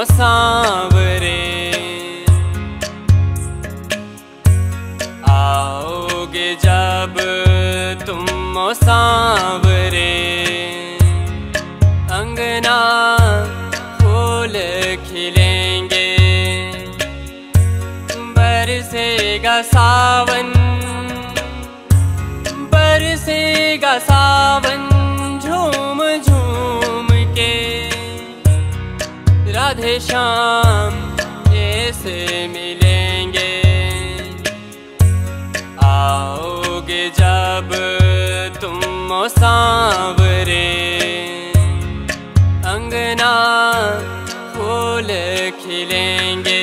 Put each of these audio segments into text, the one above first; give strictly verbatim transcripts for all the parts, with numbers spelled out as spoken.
सांवरे, आओगे जब तुम सांवरे। अंगना फूल खिलेंगे, बरसेगा सावन, बरसेगा सावन झूम झूम के। राधे श्याम ऐसे मिलेंगे, आओगे जब तुम सांवरे। अंगना फूल खिलेंगे।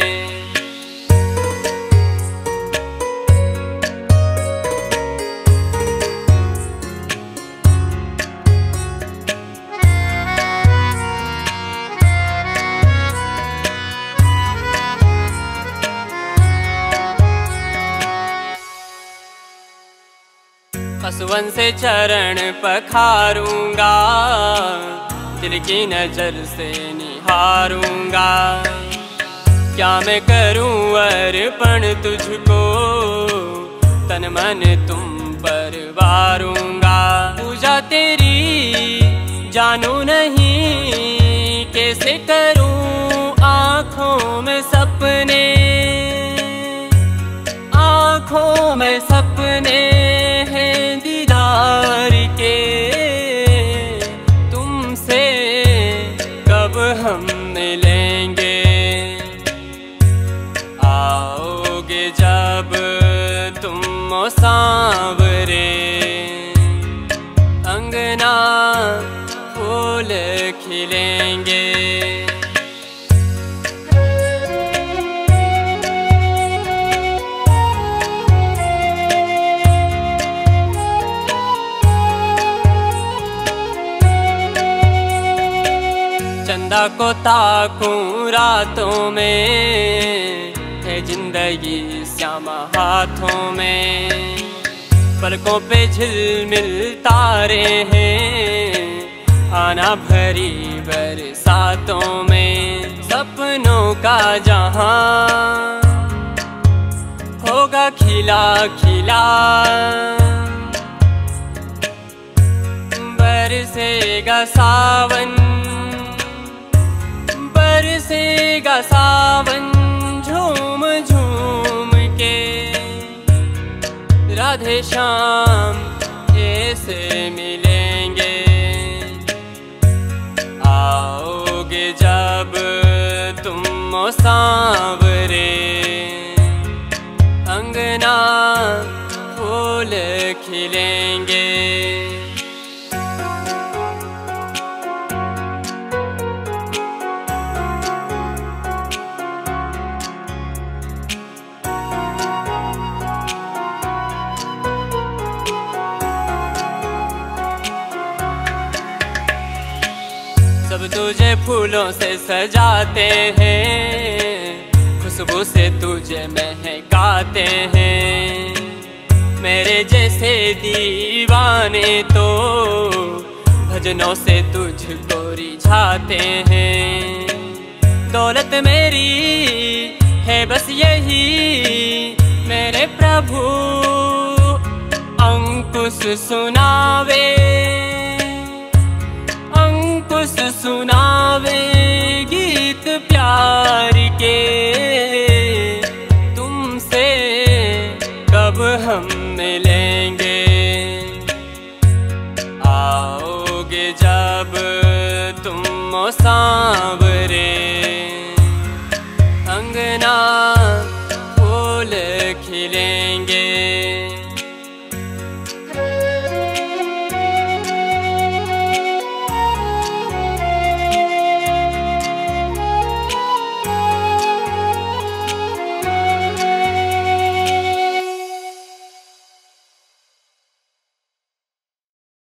पसवन से चरण पखारूंगा, दिल की नजर से निहारूंगा। क्या मैं करूं अर्पण तुझको, तन मन तुम पर वारूंगा। पूजा तेरी जानू नहीं, कैसे करूं आँखों में सपने, आँखों में सपने हैं दीदार के। तुमसे कब हम मिलेंगे, आओगे जब तुम सांवरे। अंगना फूल खिलेंगे। चंदा को ताकूं रातों में, है जिंदगी श्यामा हाथों में। पलकों पे झिलमिल तारे हैं, आना भरी बरसातों में। सपनों का जहां होगा खिला खिला, बरसेगा सावन, बरसेगा सावन झूम झूम के। राधे श्याम ऐसे मिलेंगे, आओगे जब तुम सांवरे। अंगना फूल खिलेंगे। सब तुझे फूलों से सजाते हैं, खुशबू से तुझे महकाते हैं। मेरे जैसे दीवाने तो भजनों से तुझको रिझाते हैं। दौलत मेरी है बस यही मेरे प्रभु, अंकुश सुनावे, अंकुश सुनावे गीत प्यार के। तुमसे कब हम मिलेंगे, आओगे जब तुम सांवरे।